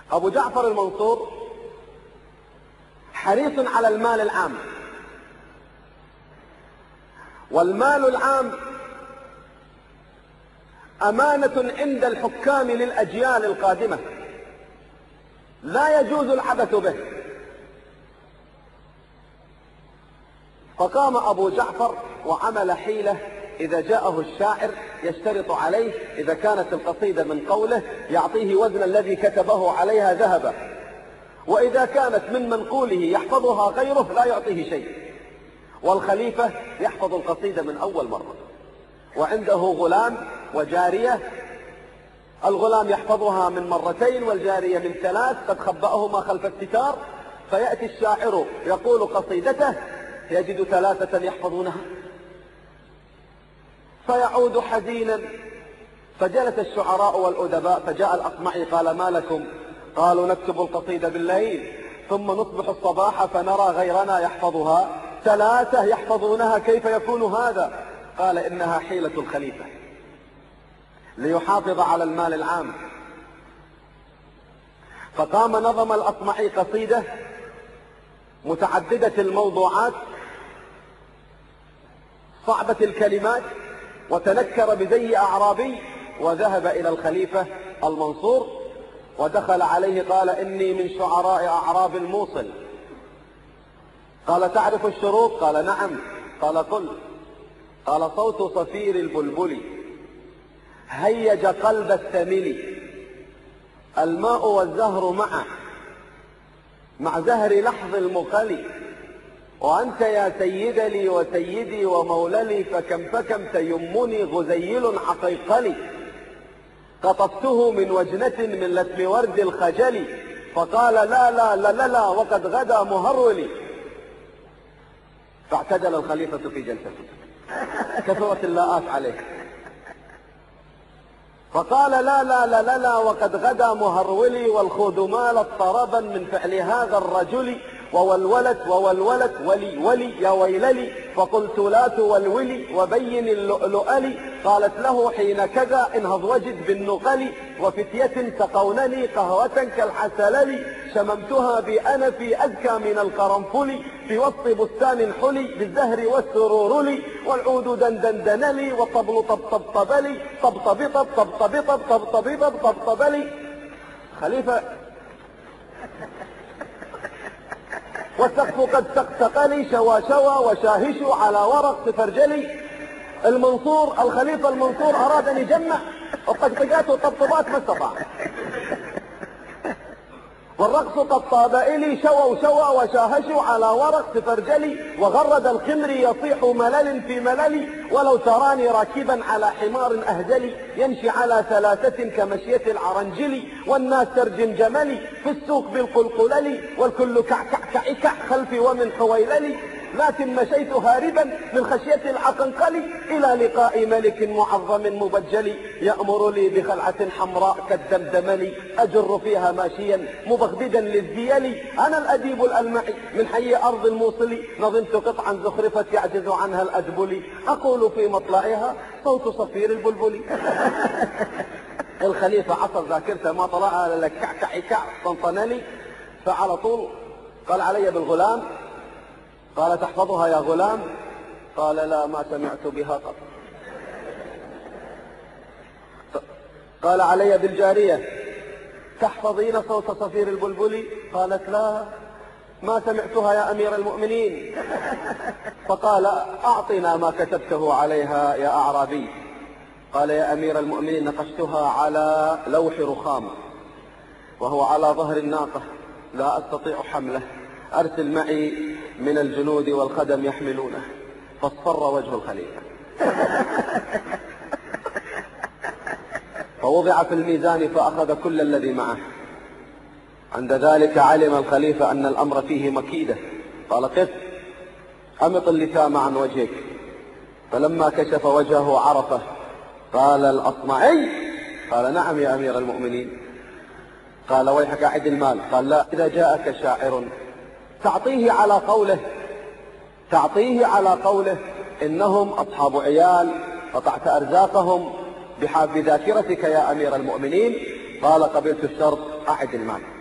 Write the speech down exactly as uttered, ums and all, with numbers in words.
أبو جعفر المنصور حريص على المال العام، والمال العام أمانة عند الحكام للأجيال القادمة، لا يجوز العبث به. فقام أبو جعفر وعمل حيلة، إذا جاءه الشاعر يشترط عليه إذا كانت القصيدة من قوله يعطيه وزن الذي كتبه عليها ذهبا، وإذا كانت من منقوله يحفظها غيره لا يعطيه شيء. والخليفة يحفظ القصيدة من أول مرة، وعنده غلام وجارية، الغلام يحفظها من مرتين والجارية من ثلاث، قد خبأهما خلف الستار. فيأتي الشاعر يقول قصيدته يجد ثلاثة يحفظونها، فيعود حزينا. فجلس الشعراء والأدباء، فجاء الأصمعي قال: ما لكم؟ قالوا: نكتب القصيدة بالليل ثم نصبح الصباح فنرى غيرنا يحفظها، ثلاثة يحفظونها، كيف يكون هذا؟ قال: إنها حيلة الخليفة ليحافظ على المال العام. فقام نظم الأصمعي قصيدة متعددة الموضوعات صعبة الكلمات، وتنكر بزي أعرابي، وذهب إلى الخليفة المنصور ودخل عليه قال: إني من شعراء أعراب الموصل. قال: تعرف الشروط؟ قال: نعم. قال: قل. قال: صوت صفير البلبل هيج قلب الثمل، الماء والزهر معه مع زهر لحظ المقل، وأنت يا سيد لي وسيدي وموللي، فكم فكم تيمني غزيل عقيقلي، قطفته من وجنة من لثم ورد الخجل، فقال: لا لا لا لا, لا وقد غدا مهرولي. فاعتدل الخليفة في جلسته، كثرت اللاءات عليه، فقال: لا لا لا لا, لا وقد غدا مهرولي، والخود مالت طربا من فعل هذا الرجل، وولولت وولولت ولي ولي يا ويللي، فقلت لا تولولي وبين اللؤلؤلي. قالت له حين كذا انهض وجد بالنقل، وفتية سقونني قهوة كالحسلل، شممتها بأنفي أزكى من القرنفل، في وسط بستان حلي بالزهر والسرور لي، والعود دندندن لي، والطبل طبطب لي، طبطب طب طبطب طب طبطب طب طبطب لي. خليفة والسقف قد سقسق لي، شوى شوى وشاهش على ورق سفرجلي. المنصور الخليفة المنصور أراد أن يجمع الطقطقات والطبطبات ما استطاع، والرقص قد طاب إلي، شوى شوى وشاهشوا على ورق سفرجلي، وغرد الخمر يصيح ملل في مللي، ولو تراني راكبا على حمار أهجلي، يمشي على ثلاثة كمشية العرنجلي، والناس ترجم جملي في السوق بالقلقلل، والكل كعكع كعكع خلفي ومن حويللي، لكن مشيت هاربا من خشية العقنقل، إلى لقاء ملك معظم مبجل، يأمر لي بخلعة حمراء كالدمدمل، أجر فيها ماشيا مبغددا للذيل، أنا الأديب الألمعي من حي أرض الموصل، نظمت قطعا زخرفت يعجز عنها الأدبل، أقول في مطلعها صوت صفير البلبل. الخليفة عصر ذاكرته ما طلعها إلا كعكع طنطنلي، فعلى طول قال: علي بالغلام. قال: تحفظها يا غلام؟ قال: لا، ما سمعت بها قط. قال: علي بالجارية؟ تحفظين صوت صفير البلبل؟ قالت: لا، ما سمعتها يا أمير المؤمنين. فقال: أعطنا ما كتبته عليها يا أعرابي. قال: يا أمير المؤمنين، نقشتها على لوح رخام وهو على ظهر الناقة، لا أستطيع حمله، أرسل معي من الجنود والخدم يحملونه. فاصفر وجه الخليفة، فوضع في الميزان فأخذ كل الذي معه. عند ذلك علم الخليفة أن الأمر فيه مكيدة، قال: قف، أمط اللثام عن وجهك. فلما كشف وجهه عرفه. قال الأصمعي: قال: نعم يا أمير المؤمنين. قال: ويحك أعد المال. قال: لا، إذا جاءك شاعر تعطيه على قوله تعطيه على قوله إنهم أصحاب عيال، قطعت أرزاقهم بحاب ذاكرتك يا أمير المؤمنين. قال: قبلت الشرط، أعد المال.